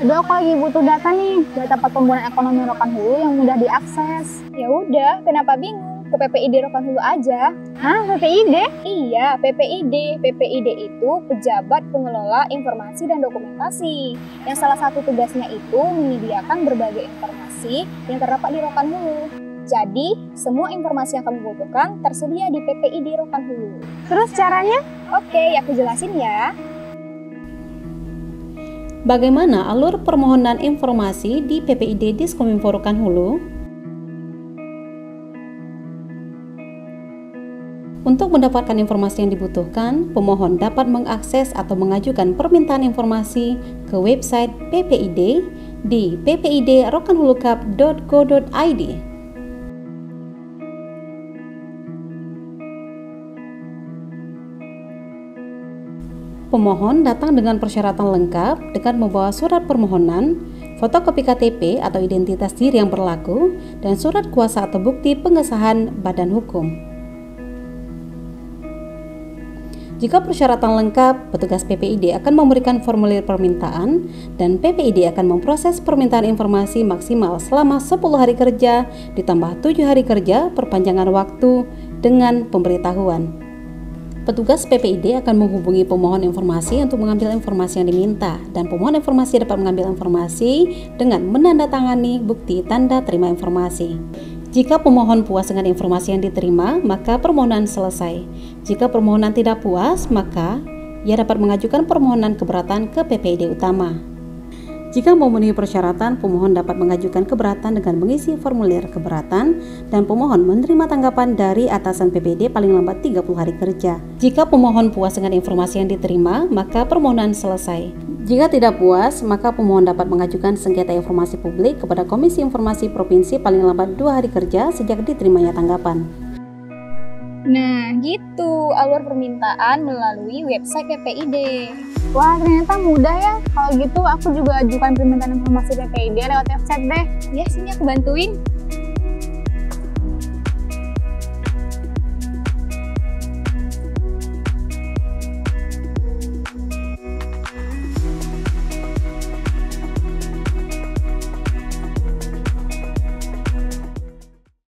Udah, aku lagi butuh data nih, data pertumbuhan ekonomi Rokan Hulu yang mudah diakses. Ya udah, kenapa bingung? Ke PPID Rokan Hulu aja. Hah, PPID? Iya, PPID. PPID itu Pejabat Pengelola Informasi dan Dokumentasi. Yang salah satu tugasnya itu menyediakan berbagai informasi yang terdapat di Rokan Hulu. Jadi, semua informasi yang kamu butuhkan tersedia di PPID Rokan Hulu. Terus caranya? Oke, aku jelasin ya. Bagaimana alur permohonan informasi di PPID Diskominfo Rokan Hulu? Untuk mendapatkan informasi yang dibutuhkan, pemohon dapat mengakses atau mengajukan permintaan informasi ke website PPID di ppidrokanhulucup.go.id. Pemohon datang dengan persyaratan lengkap dengan membawa surat permohonan, fotokopi KTP atau identitas diri yang berlaku, dan surat kuasa atau bukti pengesahan badan hukum. Jika persyaratan lengkap, petugas PPID akan memberikan formulir permintaan dan PPID akan memproses permintaan informasi maksimal selama 10 hari kerja ditambah 7 hari kerja perpanjangan waktu dengan pemberitahuan. Petugas PPID akan menghubungi pemohon informasi untuk mengambil informasi yang diminta, dan pemohon informasi dapat mengambil informasi dengan menandatangani bukti tanda terima informasi. Jika pemohon puas dengan informasi yang diterima, maka permohonan selesai. Jika permohonan tidak puas, maka ia dapat mengajukan permohonan keberatan ke PPID utama. Jika memenuhi persyaratan, pemohon dapat mengajukan keberatan dengan mengisi formulir keberatan dan pemohon menerima tanggapan dari atasan PPID paling lambat 30 hari kerja. Jika pemohon puas dengan informasi yang diterima, maka permohonan selesai. Jika tidak puas, maka pemohon dapat mengajukan sengketa informasi publik kepada Komisi Informasi Provinsi paling lambat 2 hari kerja sejak diterimanya tanggapan. Nah, gitu alur permintaan melalui website PPID. Wah, ternyata mudah ya. Kalau gitu aku juga ajukan permintaan informasi PPID lewat website deh. Ya, sini aku bantuin.